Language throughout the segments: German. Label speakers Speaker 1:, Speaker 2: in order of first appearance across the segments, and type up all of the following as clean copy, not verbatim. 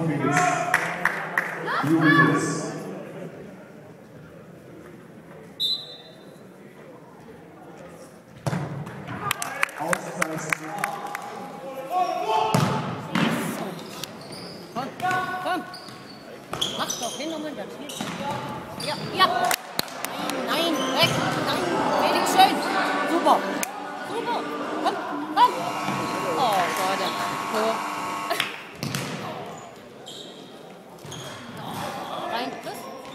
Speaker 1: Felix. Julius. Ausgleichszeit.
Speaker 2: Komm. Mach doch hin und runter. Ja. Nein, weg. Nein. Felix, schön. Super. Komm. Oh, schade. So. Rein. Los.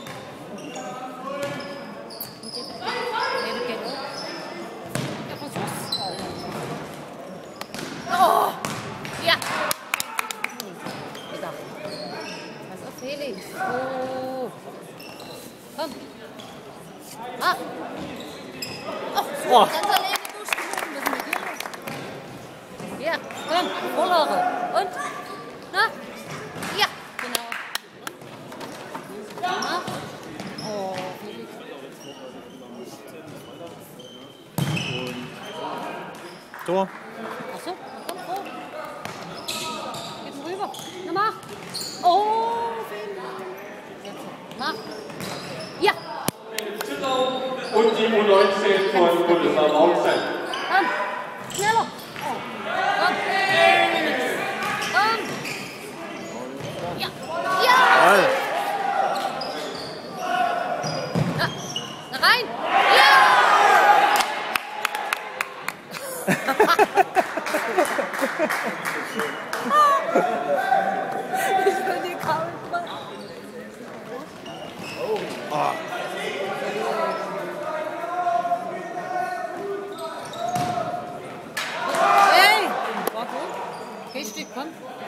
Speaker 2: David geht hoch. Ja, versuch's. Oh. Ja. Pass auf, Felix. Oh. Komm. Ah. Oh, ganz alleine durchgezogen. Was ist mit dir los? Ja, komm, Vorlage. Und? Na? Ja, genau. Na? Oh, Felix.
Speaker 3: Tor.
Speaker 2: Achso, komm, vor. Gib rüber. Na, mach. Oh, Felix. Jetzt, mach. Ja.
Speaker 4: Und die U19 von Bundesland Augsburg.
Speaker 2: Komm, schneller. Oh. Komm. Ja.
Speaker 3: Jawohl.
Speaker 2: Na rein. Ich will die kaum machen. Hey! Warte. Gehstück, komm.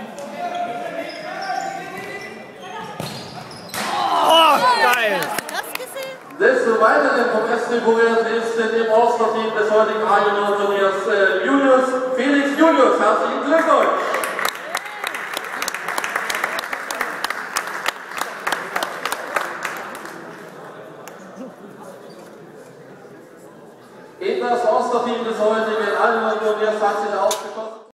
Speaker 3: Oh, geil.
Speaker 2: Hast du das gesehen?
Speaker 4: Desto weiter der Progress figuriert ist im All-Star-Team des heutigen Turniers Julius, Felix Julius. Herzlichen Glückwunsch! In das All-Star-Team des heutigen Turniers hat sich ausgeschossen.